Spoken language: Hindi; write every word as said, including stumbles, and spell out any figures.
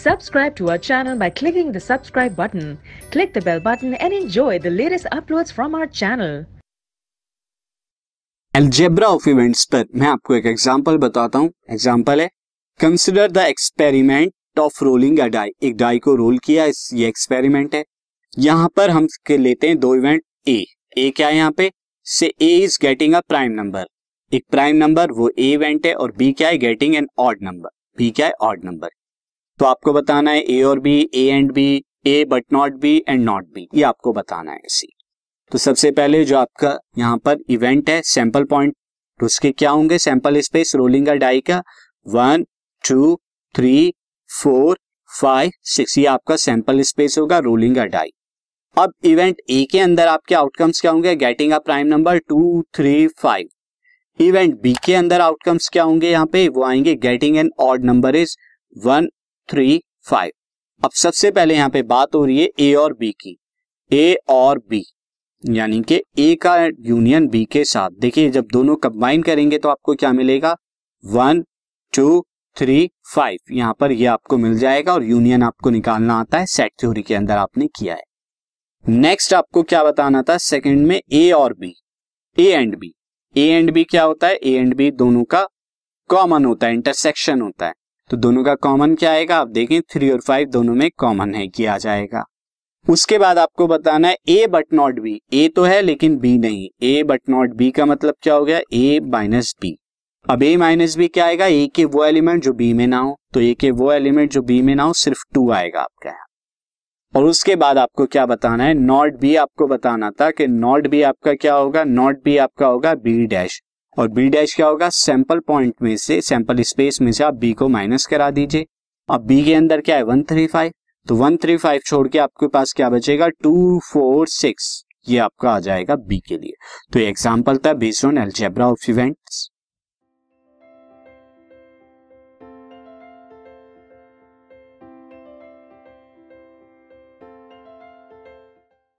Subscribe to our channel by clicking the subscribe button. Click the bell button and enjoy the latest uploads from our channel. Algebra of events पर मैं आपको एक एग्जांपल बताता हूं. एग्जांपल है, consider the experiment of rolling a die. एक डाई को रोल किया, इस ये एक्सपेरिमेंट है. यहां पर हम के लेते हैं दो इवेंट. ए ए क्या है यहाँ पे, say A is getting a prime number. एक प्राइम नंबर वो ए इवेंट है, और बी क्या है, getting an odd number. B क्या है, ऑड नंबर. तो आपको बताना है ए और B, A and B, A but not B and not B, ये आपको बताना है इसी. तो सबसे पहले जो आपका यहाँ पर इवेंट है सैंपल पॉइंट, तो उसके क्या होंगे, सैंपल स्पेस रोलिंग का डाई का one two three four five six, ये आपका सैंपल स्पेस होगा रोलिंग का डाई. अब इवेंट ए के अंदर आपके आउटकम्स क्या होंगे, getting a prime number two three five. Event B के अंदर आउटकम्स क्या होंगे, यहाँ पे वो आएंगे getting an odd number is one three five. अब सबसे पहले यहाँ पे बात हो रही है ए और बी की. ए और बी यानी कि ए का यूनियन बी के साथ. देखिए जब दोनों कंबाइन करेंगे तो आपको क्या मिलेगा, वन टू थ्री फाइव. यहां पर ये आपको मिल जाएगा, और यूनियन आपको निकालना आता है, सेट थ्योरी के अंदर आपने किया है. नेक्स्ट आपको क्या बताना था, सेकंड में ए और B, A and B. A and B क्या होता है, ए एंड बी दोनों का कॉमन होता है, इंटरसेक्शन होता है. तो दोनों का कॉमन क्या आएगा, आप देखें थ्री और फाइव दोनों में कॉमन है, किया जाएगा. उसके बाद आपको बताना है A but not B. A तो है लेकिन बी नहीं. ए बट नॉट बी का मतलब क्या हो गया, ए माइनस बी. अब ए माइनस बी क्या आएगा, ए के वो एलिमेंट जो बी में ना हो. तो ए के वो एलिमेंट जो बी में ना हो सिर्फ टू आएगा आपका यहाँ. और उसके बाद आपको क्या बताना है, नॉट बी आपको बताना था कि नॉट बी आपका क्या होगा, नॉट बी आपका होगा बी डैश. और बी डैश क्या होगा, सैंपल पॉइंट में से, सैंपल स्पेस में से आप बी को माइनस करा दीजिए. अब बी के अंदर क्या है, वन थ्री फाइव. तो वन थ्री फाइव छोड़ के आपके पास क्या बचेगा, टू फोर सिक्स. ये आपका आ जाएगा बी के लिए. तो ये एग्जांपल था based on algebra of events.